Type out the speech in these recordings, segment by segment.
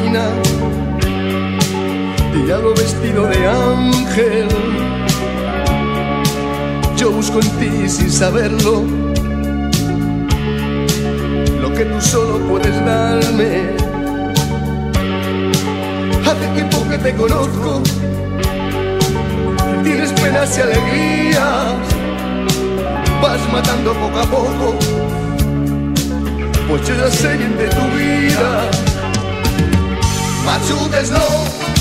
heroína, diablo vestido de ángel. Yo busco en ti sin saberlo lo que tú solo puedes darme. Hace tiempo que te conozco, tienes penas y alegrías, vas matando poco a poco, pues yo ya sé bien de tu vida. Machutes no,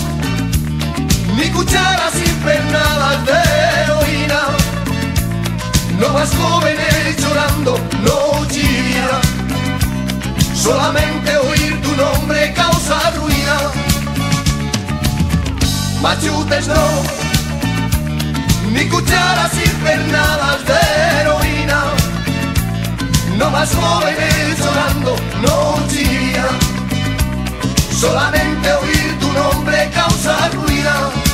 ni cucharas impernadas de heroína, no más jóvenes llorando noche y día. Solamente oír tu nombre causa ruina. Machutes no, ni cucharas impernadas de heroína, no más jóvenes llorando noche y día. Solamente oír tu nombre causa ruina.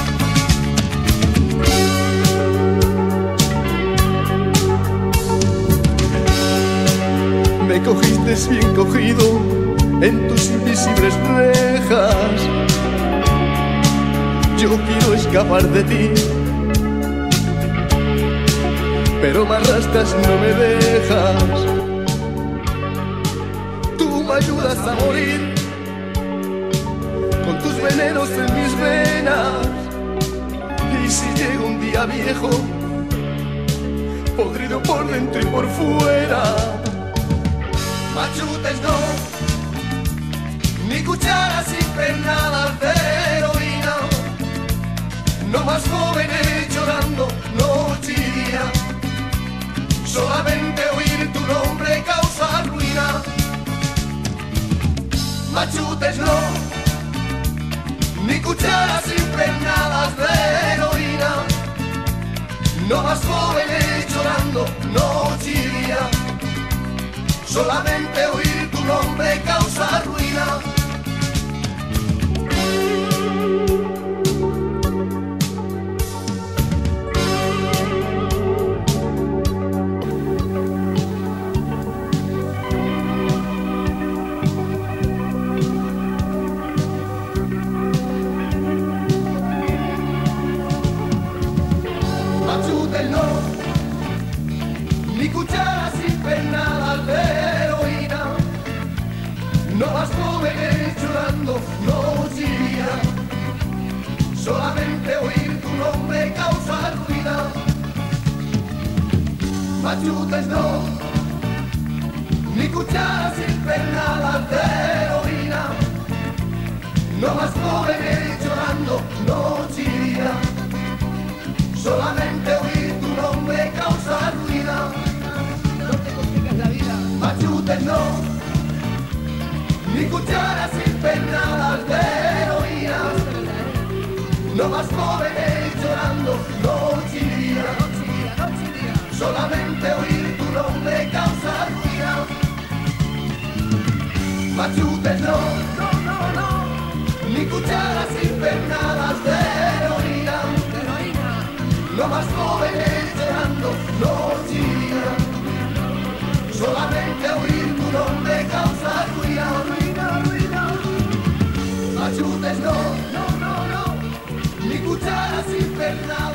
Me cogiste bien cogido en tus invisibles rejas. Yo quiero escapar de ti, pero me arrastras, no me dejas. Tú me ayudas a morir con tus venenos en mis venas. Y si llego un día viejo, podrido por dentro y por fuera. Machutes no, ni cucharas impernadas de heroína, no más jóvenes llorando noche y día. Solamente oír tu nombre causa ruina. Machutes no, ni cucharas impregnadas de heroína, no más jóvenes llorando noche y día. Solamente oír tu nombre causa ruina. Machutes no, ni cucharas impernadas de heroína, no más jóvenes llorando noche y día. Solamente oír tu nombre causa ruina. Machutes no, ni cucharas impernadas de heroína, no más jóvenes llorando noche y día. Solamente oír tu nombre causa ruina. No te complicas la vida. Machutes no, ni cucharas impernadas de heroína, no más jóvenes llorando noche y día. Solamente oír tu nombre causa ruina. Machutes no, ni cucharas impernadas de heroína, no más jóvenes llorando noche y día. Solamente oír tu nombre causa ruina. Machutes no, ni cucharas impernadas.